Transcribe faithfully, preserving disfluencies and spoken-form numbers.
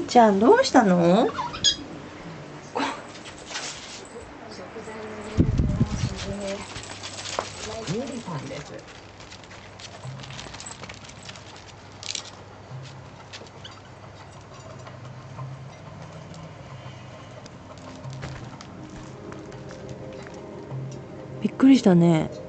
ーちゃんどうしたの？ゆりさんです。びっくりしたね。